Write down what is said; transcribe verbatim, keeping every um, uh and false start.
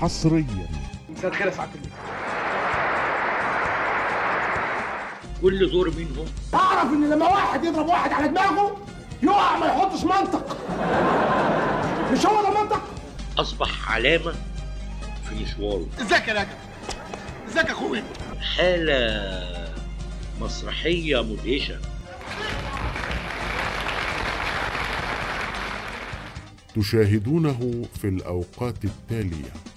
حصريا. مساء الخير يا سعاده اللواء. كل دور منهم اعرف ان لما واحد يضرب واحد على دماغه يقع ما يحطش منطق. مش هو ده منطق؟ اصبح علامه في مشواره. ازيك يا راجل؟ ازيك يا اخويا؟ حاله مسرحيه مدهشه. تشاهدونه في الأوقات التالية.